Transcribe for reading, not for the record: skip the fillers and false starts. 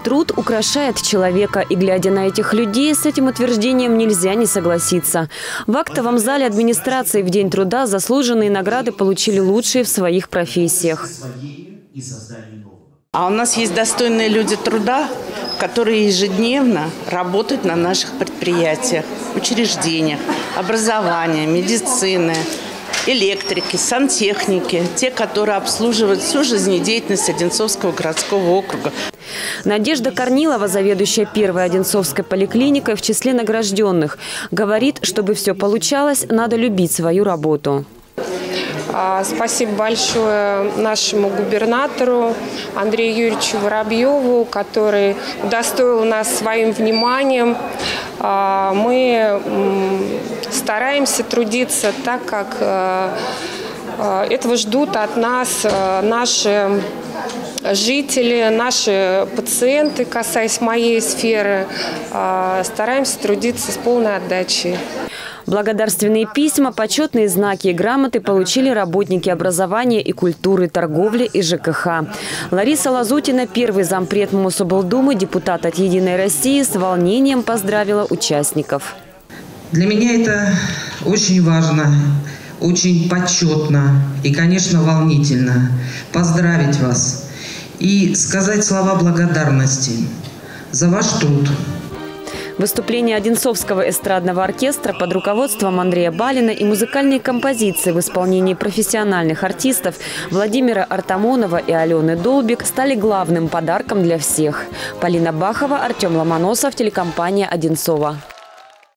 труд украшает человека. И глядя на этих людей, с этим утверждением нельзя не согласиться. В актовом зале администрации в День труда заслуженные награды получили лучшие в своих профессиях. А у нас есть достойные люди труда, которые ежедневно работают на наших предприятиях, учреждениях, образования, медицины, электрики, сантехники, те, которые обслуживают всю жизнедеятельность Одинцовского городского округа. Надежда Корнилова, заведующая первой Одинцовской поликлиникой, в числе награжденных, говорит, чтобы все получалось, надо любить свою работу. Спасибо большое нашему губернатору Андрею Юрьевичу Воробьеву, который удостоил нас своим вниманием. Мы стараемся трудиться так, как этого ждут от нас наши жители, наши пациенты, касаясь моей сферы. Стараемся трудиться с полной отдачей. Благодарственные письма, почетные знаки и грамоты получили работники образования и культуры, торговли и ЖКХ. Лариса Лазутина, первый зампред Мособлдумы, депутат от «Единой России», с волнением поздравила участников. Для меня это очень важно, очень почетно и, конечно, волнительно поздравить вас и сказать слова благодарности за ваш труд. Выступление Одинцовского эстрадного оркестра под руководством Андрея Балина и музыкальные композиции в исполнении профессиональных артистов Владимира Артамонова и Алены Долбик стали главным подарком для всех. Полина Бахова, Артем Ломоносов, телекомпания «Одинцова».